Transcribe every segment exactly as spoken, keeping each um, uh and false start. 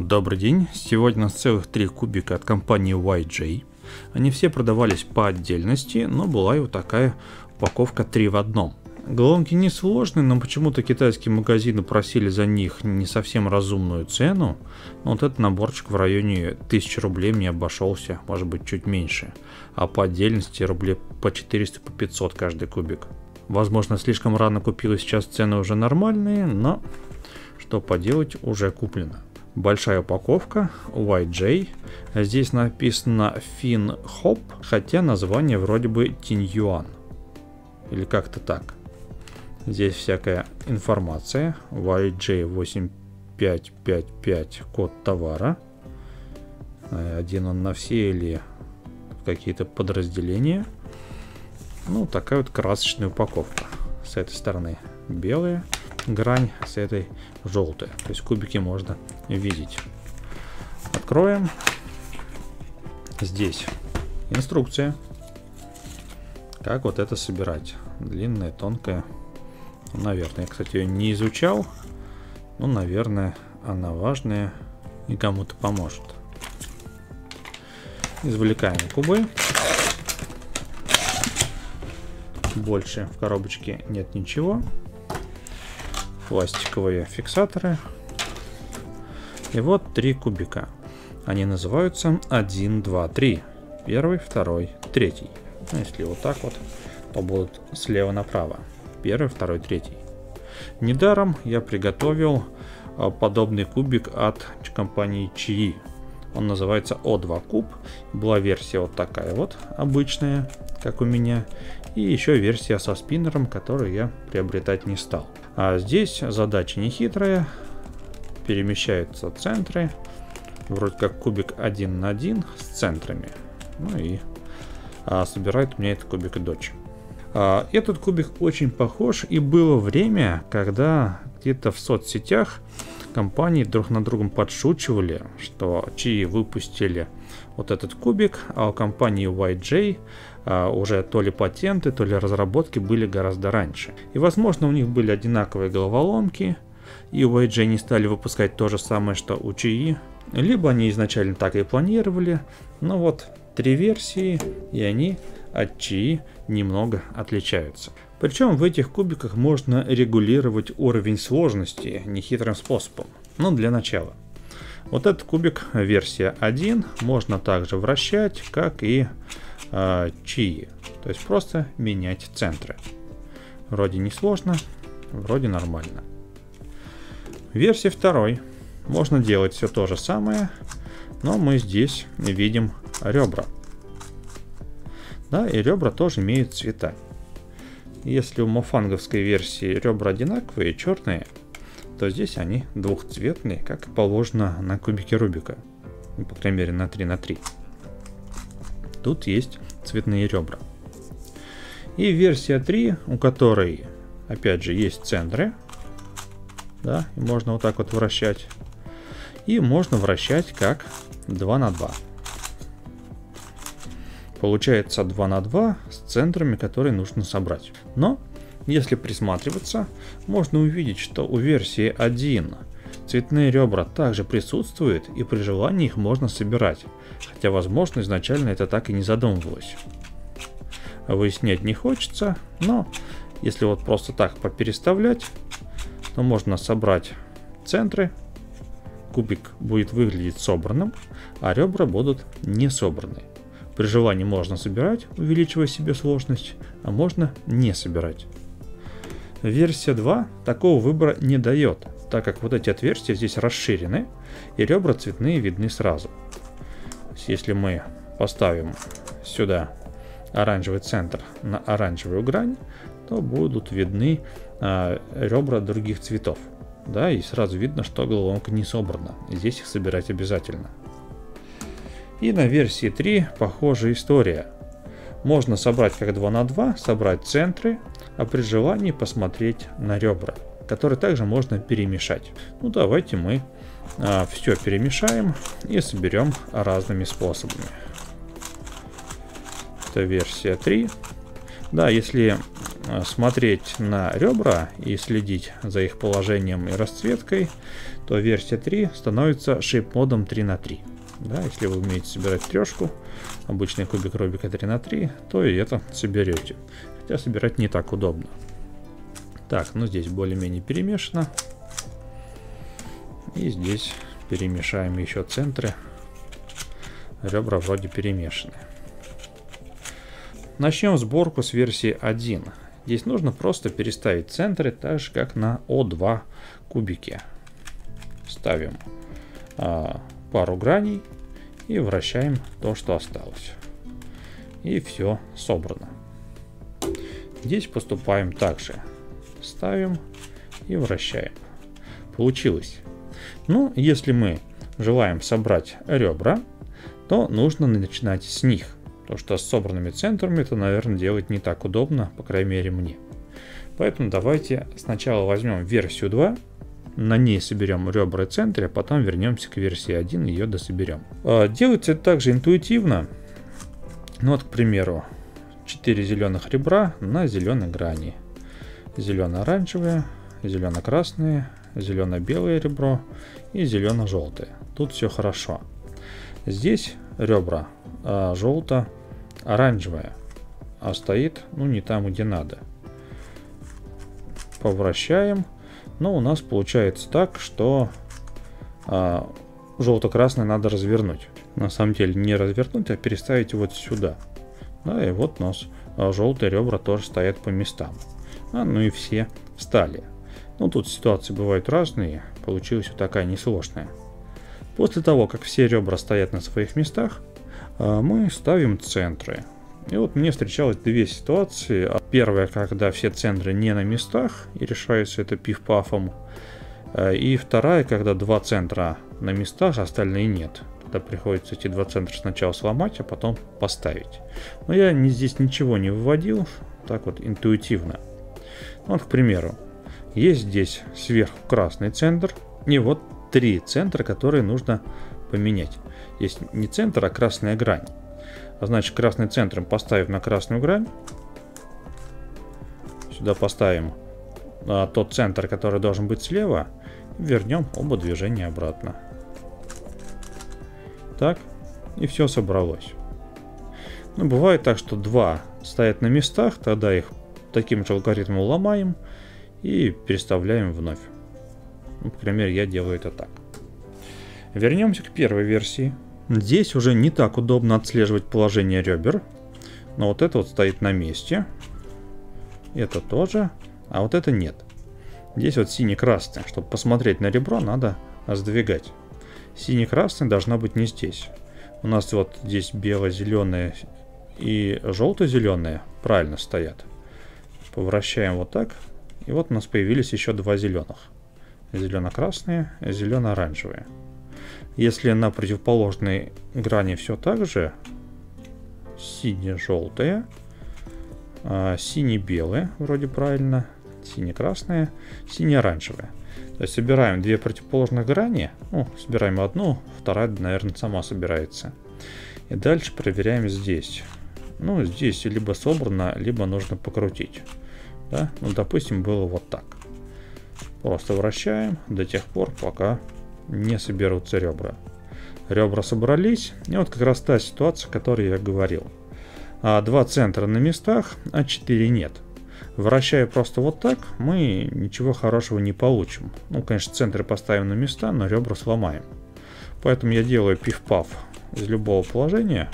Добрый день, сегодня у нас целых три кубика от компании уай джей. Они все продавались по отдельности, но была и вот такая упаковка три в одном. Головки несложные, но почему-то китайские магазины просили за них не совсем разумную цену. Но вот этот наборчик в районе тысячи рублей мне обошелся, может быть чуть меньше. А по отдельности рублей по четыреста, по пятьсот каждый кубик. Возможно, слишком рано купил, и сейчас цены уже нормальные, но что поделать, уже куплено. Большая упаковка уай джей. Здесь написано FinHop, хотя название вроде бы Тиньюан. Или как-то так. Здесь всякая информация. уай джей восемь пять пять пять, код товара. Один он на все или какие-то подразделения. Ну, такая вот красочная упаковка. С этой стороны белая грань, с этой желтая. То есть кубики можно видеть. Откроем. Здесь инструкция, как вот это собирать. Длинная, тонкая. Наверное, я, кстати, ее не изучал. Но, наверное, она важная и кому-то поможет. Извлекаем кубы. Больше в коробочке нет ничего. Пластиковые фиксаторы. И вот три кубика. Они называются один, два, три. Первый, второй, третий. Ну, если вот так вот, то будут слева направо. Первый, второй, третий. Недаром я приготовил подобный кубик от компании Чии. Он называется о два куб. Была версия вот такая вот, обычная, как у меня. И еще версия со спиннером, которую я приобретать не стал. А здесь задача не хитрая. Перемещаются центры. Вроде как кубик один на один с центрами. Ну и а, собирает у меня этот кубик и дочь. А, этот кубик очень похож. И было время, когда где-то в соцсетях компании друг над другом подшучивали, что Чии выпустили вот этот кубик, а у компании уай джей а, уже то ли патенты, то ли разработки были гораздо раньше. И возможно у них были одинаковые головоломки, и уай джей не стали выпускать то же самое, что у Чии. Либо они изначально так и планировали, но вот три версии, и они от Чии немного отличаются. Причем в этих кубиках можно регулировать уровень сложности нехитрым способом. Но для начала. Вот этот кубик версия один можно также вращать, как и э, Чии. То есть просто менять центры. Вроде не сложно, вроде нормально. Версия второй. Можно делать все то же самое, но мы здесь видим ребра. Да, и ребра тоже имеют цвета. Если у мофанговской версии ребра одинаковые, черные, то здесь они двухцветные, как и положено на кубике Рубика. По крайней мере на три на три. Тут есть цветные ребра. И версия три, у которой, опять же, есть центры. Да, и можно вот так вот вращать. И можно вращать как два на два. Получается два на два с центрами, которые нужно собрать. Но, если присматриваться, можно увидеть, что у версии один цветные ребра также присутствуют, и при желании их можно собирать. Хотя, возможно, изначально это так и не задумывалось. Выяснять не хочется, но если вот просто так попереставлять, то можно собрать центры. Кубик будет выглядеть собранным, а ребра будут не собраны. При желании можно собирать, увеличивая себе сложность, а можно не собирать. Версия два такого выбора не дает, так как вот эти отверстия здесь расширены, и ребра цветные видны сразу. То есть, если мы поставим сюда оранжевый центр на оранжевую грань, то будут видны а, ребра других цветов. Да, и сразу видно, что головоломка не собрана. Здесь их собирать обязательно. И на версии три похожая история. Можно собрать как два на два, собрать центры, а при желании посмотреть на ребра, которые также можно перемешать. Ну давайте мы а, все перемешаем и соберем разными способами. Это версия три. Да, если смотреть на ребра и следить за их положением и расцветкой, то версия три становится шейп-модом три на три. Да, если вы умеете собирать трешку, обычный кубик Рубика три на три, то и это соберете. Хотя собирать не так удобно. Так, ну здесь более-менее перемешано. И здесь перемешаем еще центры. Ребра вроде перемешаны. Начнем сборку с версии один. Здесь нужно просто переставить центры так же, как на о два кубике. Ставим а, пару граней и вращаем то, что осталось. И все собрано. Здесь поступаем так же. Ставим и вращаем. Получилось. Ну, если мы желаем собрать ребра, то нужно начинать с них. Потому что с собранными центрами это, наверное, делать не так удобно, по крайней мере мне. Поэтому давайте сначала возьмем версию два, на ней соберем ребра и центры, а потом вернемся к версии один и ее дособерем. Делается это также интуитивно. Ну вот, к примеру, четыре зеленых ребра на зеленой грани. Зелено-оранжевое, зелено-красное, зелено-белое ребро и зелено-желтое. Тут все хорошо. Здесь ребра а, желто-оранжевое, а стоит, ну, не там, где надо. Повращаем, но у нас получается так, что а, желто-красное надо развернуть. На самом деле не развернуть, а переставить вот сюда. Да, и вот у нас а, желтые ребра тоже стоят по местам. А, ну и все встали. Ну, тут ситуации бывают разные, получилась вот такая несложная. После того, как все ребра стоят на своих местах, мы ставим центры. И вот мне встречалось две ситуации. Первая, когда все центры не на местах, и решается это пиф-пафом. И вторая, когда два центра на местах, а остальные нет. Тогда приходится эти два центра сначала сломать, а потом поставить. Но я здесь ничего не выводил, так вот интуитивно. Вот, к примеру, есть здесь сверху красный центр, и вот три центра, которые нужно поменять. Есть не центр, а красная грань. А значит, красный центр поставим на красную грань. Сюда поставим а, тот центр, который должен быть слева. И вернем оба движения обратно. Так, и все собралось. Ну, бывает так, что два стоят на местах, тогда их таким же алгоритмом ломаем и переставляем вновь. Например, я делаю это так. Вернемся к первой версии. Здесь уже не так удобно отслеживать положение ребер. Но вот это вот стоит на месте. Это тоже. А вот это нет. Здесь вот синий-красный. Чтобы посмотреть на ребро, надо сдвигать. Синий-красный должна быть не здесь. У нас вот здесь бело-зеленое и желто-зеленое правильно стоят. Повращаем вот так. И вот у нас появились еще два зеленых. Зелено-красные, зелено-оранжевые. Если на противоположной грани все так же, сине-желтое, а, сине-белое, вроде правильно, сине-красное, сине-оранжевое. То есть собираем две противоположных грани, ну, собираем одну, вторая, наверное, сама собирается. И дальше проверяем здесь. Ну, здесь либо собрано, либо нужно покрутить. Да? Ну, допустим, было вот так. Просто вращаем до тех пор, пока не соберутся ребра. Ребра собрались. И вот как раз та ситуация, о которой я говорил. А два центра на местах, а четыре нет. Вращая просто вот так, мы ничего хорошего не получим. Ну, конечно, центры поставим на места, но ребра сломаем. Поэтому я делаю пиф-паф из любого положения.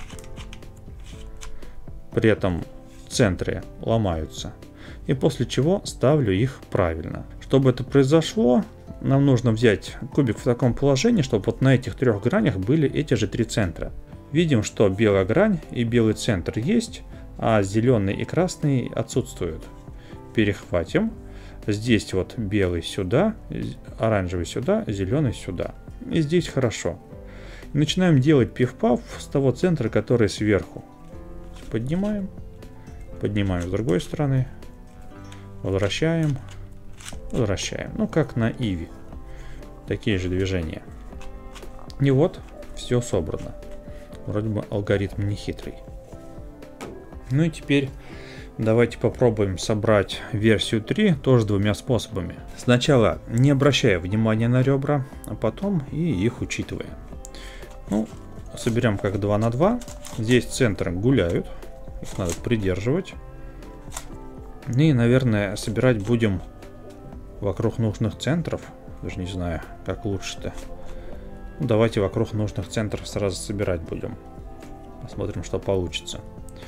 При этом центры ломаются. И после чего ставлю их правильно. Чтобы это произошло, нам нужно взять кубик в таком положении, чтобы вот на этих трех гранях были эти же три центра. Видим, что белая грань и белый центр есть, а зеленый и красный отсутствуют. Перехватим. Здесь вот белый сюда, оранжевый сюда, зеленый сюда. И здесь хорошо. И начинаем делать пиф-паф с того центра, который сверху. Поднимаем. Поднимаем с другой стороны. Возвращаем. Возвращаем. Ну, как на Иви. Такие же движения. И вот, все собрано. Вроде бы алгоритм не хитрый. Ну и теперь Давайте попробуем собрать версию три тоже двумя способами. Сначала не обращая внимания на ребра, а потом и их учитывая. Ну, соберем как два на два. Здесь центры гуляют, их надо придерживать. И, наверное, собирать будем вокруг нужных центров. Даже не знаю, как лучше-то. Ну, давайте вокруг нужных центров сразу собирать будем. Посмотрим, что получится.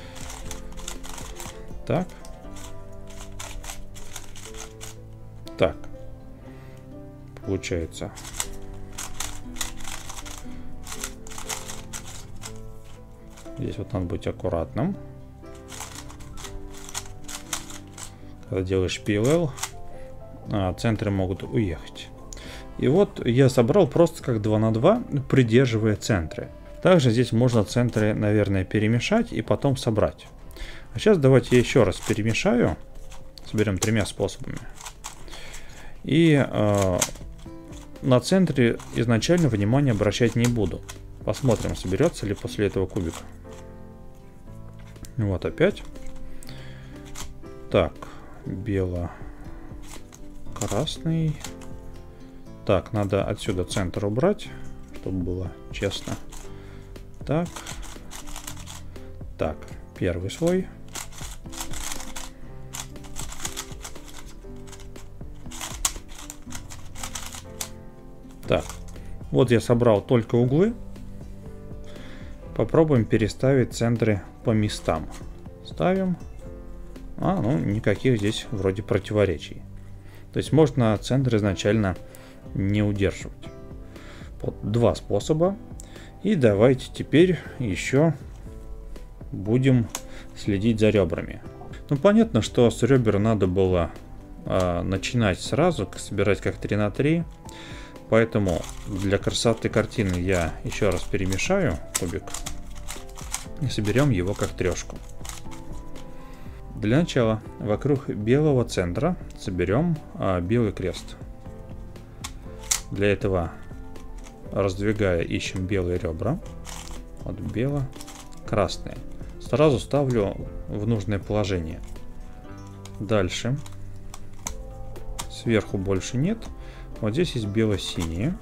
Так. Так. Получается. Здесь вот надо быть аккуратным. Когда делаешь пи эл эл, а, центры могут уехать. И вот я собрал просто как два на два, придерживая центры. Также здесь можно центры, наверное, перемешать и потом собрать. А сейчас давайте я еще раз перемешаю. Соберем тремя способами. И э, на центре изначально внимание обращать не буду. Посмотрим, соберется ли после этого кубик. Вот опять. Так, бело-красный. Так, надо отсюда центр убрать, чтобы было честно. Так. Так, первый слой. Так, вот я собрал только углы. Попробуем переставить центры по местам. Ставим. А, ну, никаких здесь вроде противоречий. То есть можно центр изначально не удерживать. Вот два способа. И давайте теперь еще будем следить за ребрами. Ну, понятно, что с ребер надо было э, начинать сразу, собирать как три на три. Поэтому для красоты картины я еще раз перемешаю кубик и соберем его как трешку. Для начала вокруг белого центра соберем а, белый крест. Для этого, раздвигая, ищем белые ребра. Вот бело-красные. Сразу ставлю в нужное положение. Дальше. Сверху больше нет. Вот здесь есть бело-синие.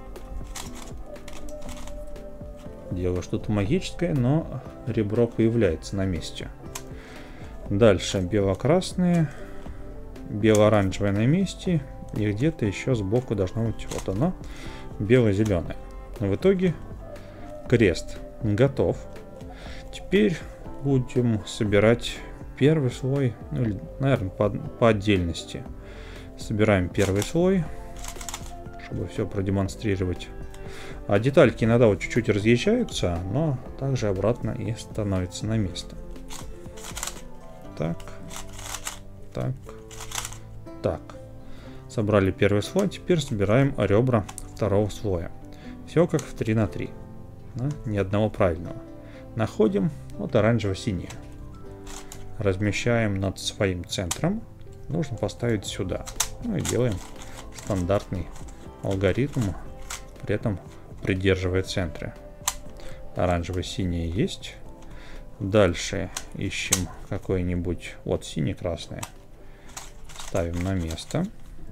Делаю что-то магическое, но ребро появляется на месте. Дальше бело-красные. Бело-оранжевое на месте. И где-то еще сбоку должно быть вот оно. Бело-зеленое. В итоге крест готов. Теперь будем собирать первый слой. Ну, или, наверное, по, по отдельности. Собираем первый слой, чтобы все продемонстрировать. А детальки иногда вот чуть-чуть разъезжаются, но также обратно и становятся на место. Так, так, так. Собрали первый слой, теперь собираем ребра второго слоя. Все как в три на три. Да? Ни одного правильного. Находим вот оранжево-синее. Размещаем над своим центром. Нужно поставить сюда. Ну и делаем стандартный алгоритм, при этом придерживая центры. Оранжево-синее есть. Дальше ищем какой-нибудь, вот сине-красное. Ставим на место.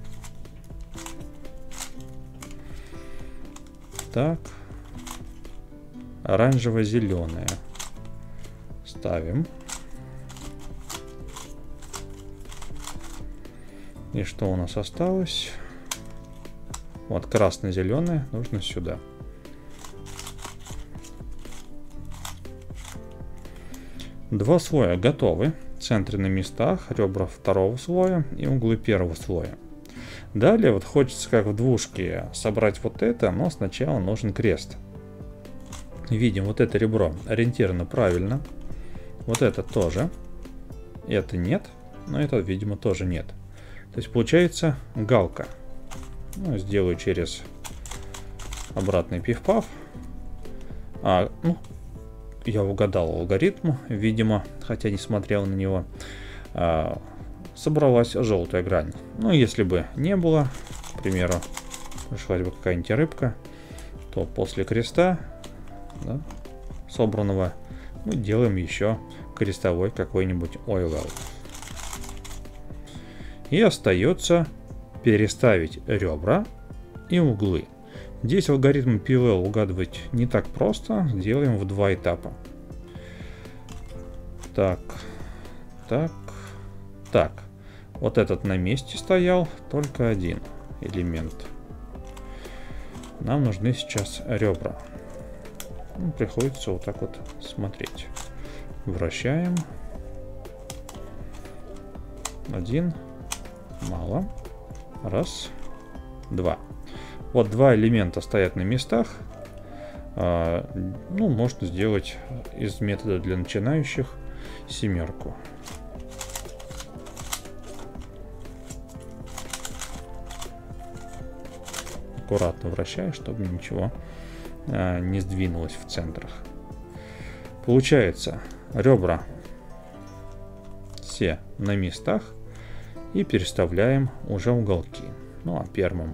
Так. Оранжево-зеленое. Ставим. И что у нас осталось? Вот красно-зеленое нужно сюда. Два слоя готовы. Центры на местах, ребра второго слоя и углы первого слоя. Далее вот хочется как в двушке собрать вот это, но сначала нужен крест. Видим, вот это ребро ориентировано правильно. Вот это тоже. Это нет, но это, видимо, тоже нет. То есть получается галка. Ну, сделаю через обратный пиф-паф. А, ну, я угадал алгоритм, видимо, хотя не смотрел на него. А, собралась желтая грань. Ну, если бы не было, к примеру, пришлась бы какая-нибудь рыбка, то после креста, да, собранного, мы делаем еще крестовой какой-нибудь ойл-аут. И остается переставить ребра и углы. Здесь алгоритм пи эл эл угадывать не так просто. Сделаем в два этапа. Так, так, так. Вот этот на месте стоял, только один элемент. Нам нужны сейчас ребра. Ну, приходится вот так вот смотреть. Вращаем. Один. Мало. Раз. Два. Вот два элемента стоят на местах. А, ну, можно сделать из метода для начинающих семерку. Аккуратно вращаю, чтобы ничего а, не сдвинулось в центрах. Получается, ребра все на местах. И переставляем уже уголки. Ну а первым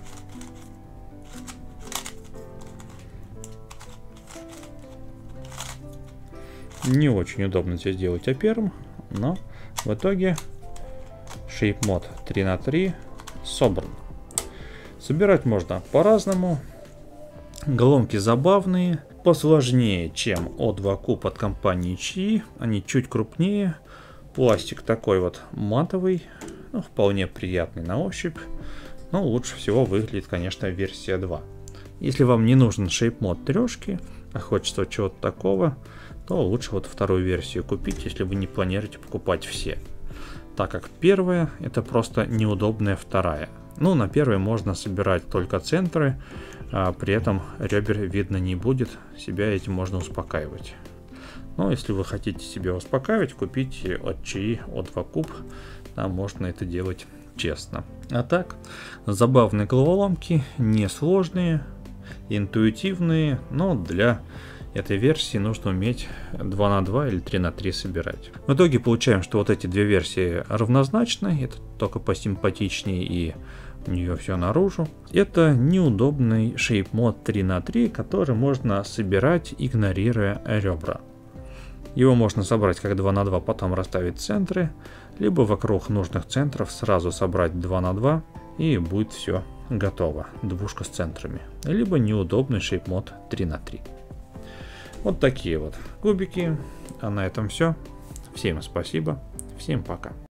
не очень удобно здесь делать а первым, но в итоге Shape Mod три на три собран. Собирать можно по-разному. Головки забавные, посложнее, чем о два куб от компании Qi. Они чуть крупнее. Пластик такой вот матовый, ну, вполне приятный на ощупь. Но лучше всего выглядит, конечно, версия два. Если вам не нужен Shape Mod трешки, а хочется чего-то такого, то лучше вот вторую версию купить, если вы не планируете покупать все. Так как первая — это просто неудобная вторая. Ну, на первой можно собирать только центры, а при этом ребер видно не будет, себя этим можно успокаивать. Но если вы хотите себя успокаивать, купите от Qi о два куб, там можно это делать честно. А так, забавные головоломки, несложные, интуитивные, но для этой версии нужно уметь два на два или три на три собирать. В итоге получаем, что вот эти две версии равнозначны, это только посимпатичнее и у нее все наружу. Это неудобный Shape Mod три на три, который можно собирать, игнорируя ребра. Его можно собрать как два на два, потом расставить центры, либо вокруг нужных центров сразу собрать два на два, и будет все готово, двушка с центрами. Либо неудобный Shape Mod три на три. Вот такие вот кубики. А на этом все. Всем спасибо, всем пока.